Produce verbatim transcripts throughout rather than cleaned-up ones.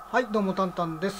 はい、どうもタンタンです。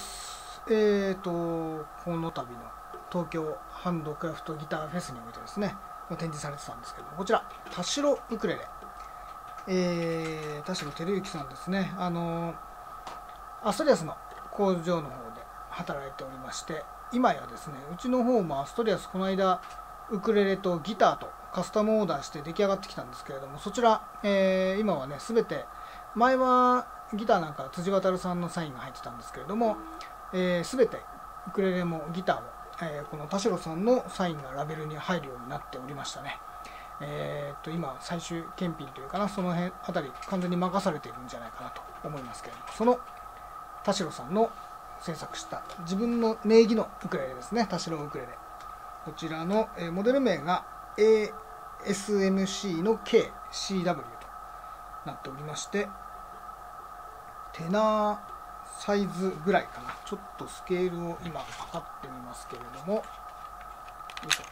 えーと、この度の東京ハンドクラフトギターフェスにおいてですね、展示されてたんですけども、こちら、田代ウクレレ、えー、田代照之さんですね、あのアストリアスの工場の方で働いておりまして、今やですね、うちの方もアストリアス、この間、ウクレレとギターとカスタムオーダーして出来上がってきたんですけれども、そちら、えー、今はね、すべて、前はギターなんか辻渉さんのサインが入ってたんですけれども、えー、すべてウクレレもギターも、えー、この田代さんのサインがラベルに入るようになっておりましたね。えー、っと今最終検品というかな、その辺あたり完全に任されているんじゃないかなと思いますけれども、その田代さんの制作した自分の名義のウクレレですね、田代ウクレレ、こちらの、えー、モデル名が エーエスエムシー の ケーシーダブリュー となっておりまして、テナーサイズぐらいかな。ちょっとスケールを今測ってみますけれども、よいしょ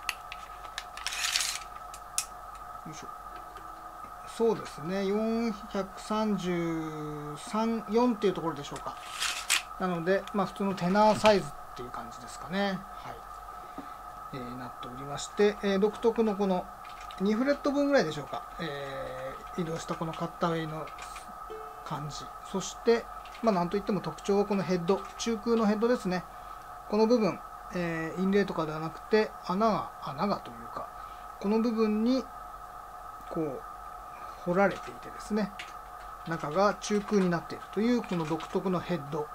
よいしょ、そうですね、よんひゃくさんじゅうさん、よんっていうところでしょうか。なので、まあ、普通のテナーサイズっていう感じですかね。はい、えー、なっておりまして、えー、独特のこのにフレット分ぐらいでしょうか、えー、移動したこのカッターウェイの感じ、そして、まあ、なんといっても特徴はこのヘッド、中空のヘッドですね。この部分、えー、インレイとかではなくて穴が穴がというか、この部分にこう掘られていてですね、中が中空になっているというこの独特のヘッド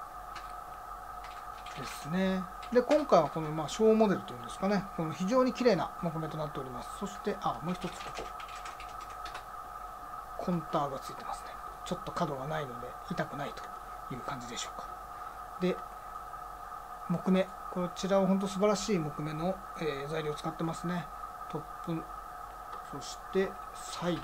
ですね。で、今回はこのまあ小モデルというんですかね、この非常に綺麗な木目となっております。そしてあもう一つここコンターがついてますね。ちょっと角がないので痛くないという感じでしょうか。で、木目、こちらは本当素晴らしい木目の、えー、材料を使ってますね。トップ、そしてサイド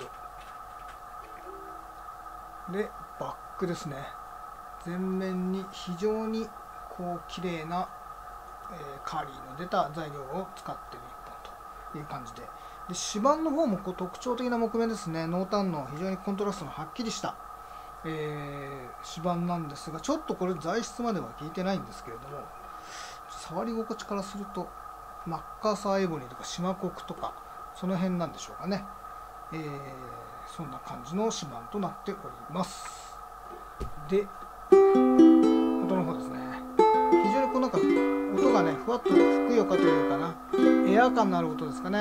でバックですね。全面に非常にこう綺麗な、えー、カーリーの出た材料を使っている一本という感じで、で指板の方もこう特徴的な木目ですね。濃淡の非常にコントラストのはっきりしたえー、指板なんですが、ちょっとこれ材質までは聞いてないんですけれども、触り心地からするとマッカーサーエボニーとかシマコクとかその辺なんでしょうかね。えー、そんな感じの指板となっております。で、音の方ですね、非常にこうなんか音がねふわっとふくよかというかな、エア感のある音ですかね。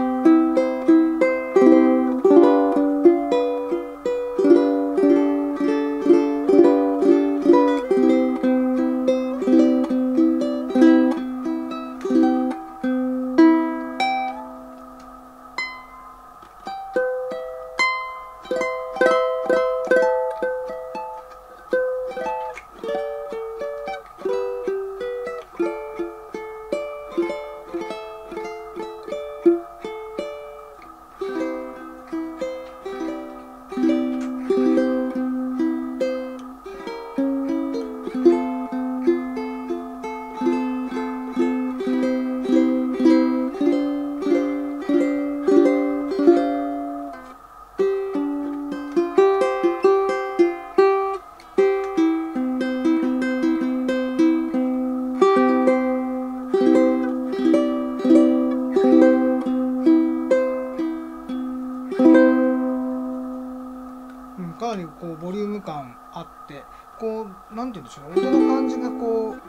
かなりこうボリューム感あって、こうなんて言うんでしょうね、音の感じがこう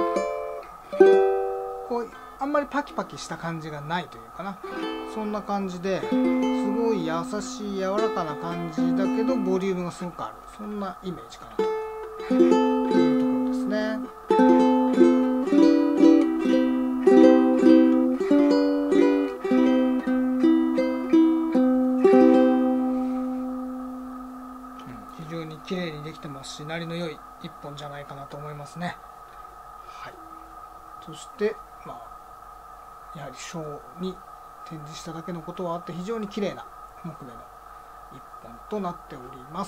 こうあんまりパキパキした感じがないというかな、そんな感じですごい優しい柔らかな感じだけどボリュームがすごくある、そんなイメージかなというところですね。非常に綺麗にできてますし、鳴りの良い一本じゃないかなと思いますね。はい、そして、まあ、やはりショーに展示しただけのことはあって非常に綺麗な木目の一本となっております。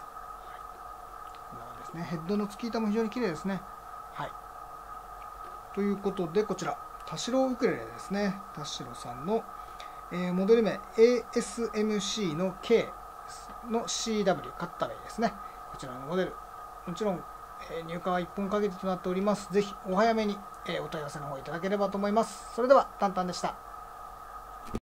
はい、こんな感じですね。ヘッドの突き板も非常に綺麗ですね。はい、ということでこちら田代ウクレレですね。田代さんの、えー、モデル名 エーエスエムシー の ケーの シーダブリュー カッタウェイですね。こちらのモデル、もちろんえー入荷はいっぽんかけてとなっております。ぜひお早めに、えーお問い合わせの方いただければと思います。それではタンタンでした。